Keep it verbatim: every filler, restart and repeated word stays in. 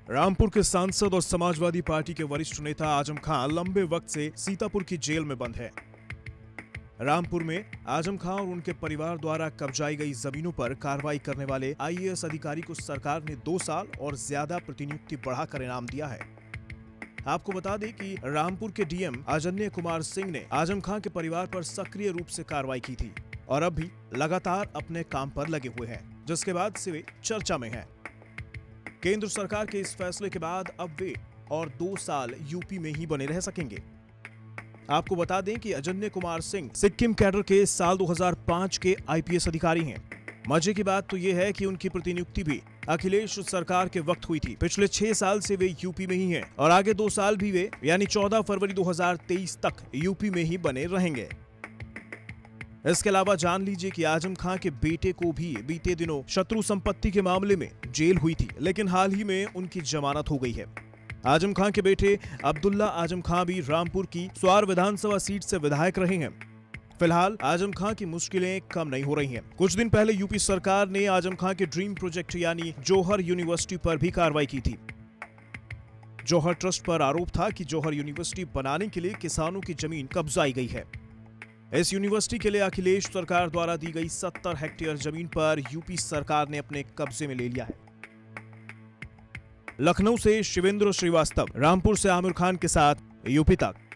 रामपुर के सांसद और समाजवादी पार्टी के वरिष्ठ नेता आजम खान लंबे वक्त से सीतापुर की जेल में बंद है। रामपुर में आजम खान और उनके परिवार द्वारा कब्जाई गई जमीनों पर कार्रवाई करने वाले आई ए एस अधिकारी को सरकार ने दो साल और ज्यादा प्रतिनियुक्ति बढ़ाकर इनाम दिया है। आपको बता दें कि रामपुर के डी एम अजन्य कुमार सिंह ने आजम खान के परिवार पर सक्रिय रूप से कार्रवाई की थी और अब भी लगातार अपने काम पर लगे हुए हैं, जिसके बाद से वे चर्चा में हैं। केंद्र सरकार के इस फैसले के बाद अब वे और दो साल यूपी में ही बने रह सकेंगे। आपको बता दें कि अजन्य कुमार सिंह सिक्किम कैडर के साल दो हज़ार पाँच के आई पी एस अधिकारी हैं। मजे की बात तो यह है कि उनकी प्रतिनियुक्ति भी अखिलेश सरकार के वक्त हुई थी। पिछले छह साल से वे यूपी में ही हैं और आगे दो साल भी वे यानी चौदह फरवरी दो हज़ार तेईस तक यूपी में ही बने रहेंगे। इसके अलावा जान लीजिए कि आजम खान के बेटे को भी बीते दिनों शत्रु संपत्ति के मामले में जेल हुई थी, लेकिन हाल ही में उनकी जमानत हो गई है। आजम खान के बेटे अब्दुल्ला आजम खान भी रामपुर की स्वार विधानसभा सीट से विधायक रहे हैं। फिलहाल आजम खान की मुश्किलें कम नहीं हो रही हैं। कुछ दिन पहले यूपी सरकार ने आजम खान के ड्रीम प्रोजेक्ट यानी जौहर यूनिवर्सिटी पर भी कार्रवाई की थी। जौहर ट्रस्ट पर आरोप था कि जौहर यूनिवर्सिटी बनाने के लिए किसानों की जमीन कब्जाई गई है। इस यूनिवर्सिटी के लिए अखिलेश सरकार द्वारा दी गई सत्तर हेक्टेयर जमीन पर यूपी सरकार ने अपने कब्जे में ले लिया है। लखनऊ से शिवेंद्र श्रीवास्तव, रामपुर से आमिर खान के साथ यूपी तक।